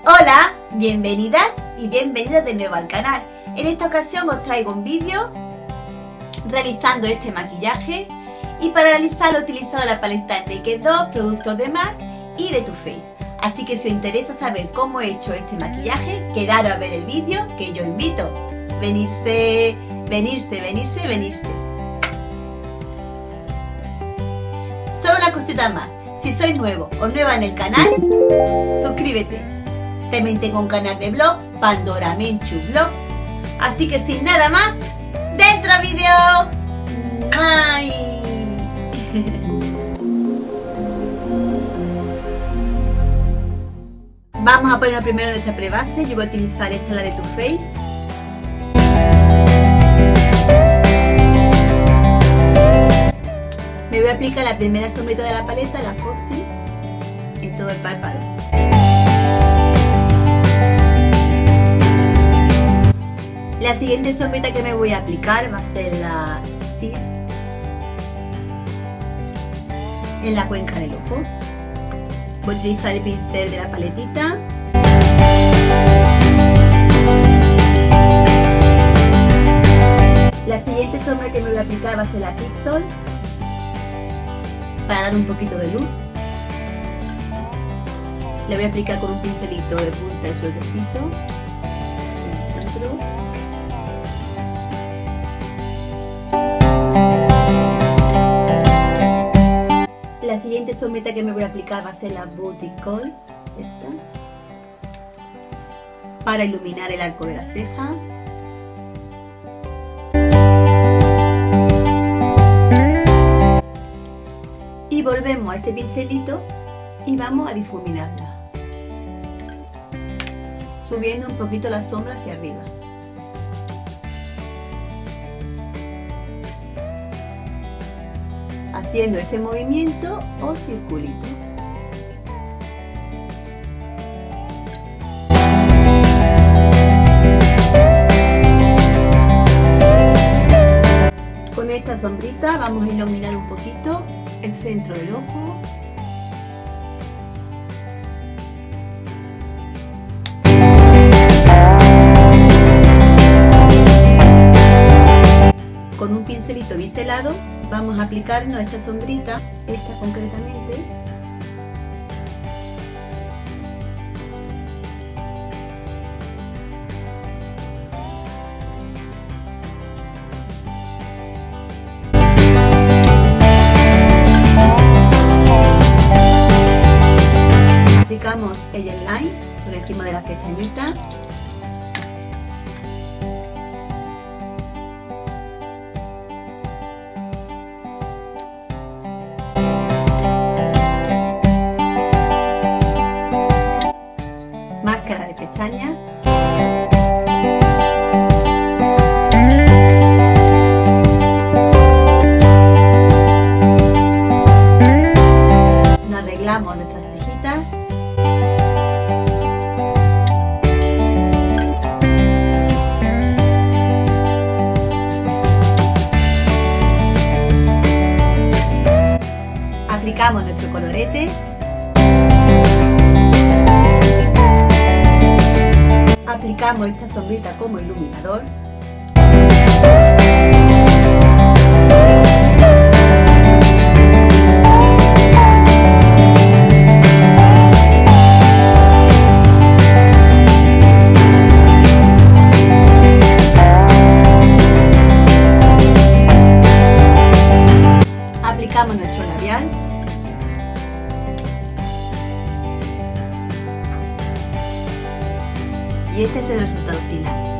Hola, bienvenidas y bienvenidos de nuevo al canal. En esta ocasión os traigo un vídeo realizando este maquillaje y para realizarlo he utilizado la paleta Naked 2, productos de MAC y de Too Faced. Así que si os interesa saber cómo he hecho este maquillaje, quedaros a ver el vídeo que yo invito. Venirse. Solo una cosita más, si sois nuevo o nueva en el canal, suscríbete. También tengo un canal de blog, Pandora Menchu Blog. Así que sin nada más, ¡dentro vídeo! ¡Ay! Vamos a poner primero nuestra prebase. Yo voy a utilizar esta, la de Too Faced. Me voy a aplicar la primera sombrita de la paleta, la Foxy, en todo el párpado. La siguiente sombrita que me voy a aplicar va a ser la Tease en la cuenca del ojo. Voy a utilizar el pincel de la paletita. La siguiente sombra que me voy a aplicar va a ser la Pistol, para dar un poquito de luz. Le voy a aplicar con un pincelito de punta y sueltecito en el centro. La siguiente sombrita que me voy a aplicar va a ser la Booty Call, esta, para iluminar el arco de la ceja. Y volvemos a este pincelito y vamos a difuminarla, subiendo un poquito la sombra hacia arriba. Haciendo este movimiento o circulito. Con esta sombrita vamos a iluminar un poquito el centro del ojo. Con un pincelito biselado vamos a aplicarnos esta sombrita, esta concretamente. Aplicamos el gel line por encima de las pestañitas. Máscara de pestañas. Nos arreglamos nuestras cejitas. Aplicamos nuestro colorete. Aplicamos esta sombrita como iluminador. Aplicamos nuestro labial. Y este es el resultado final.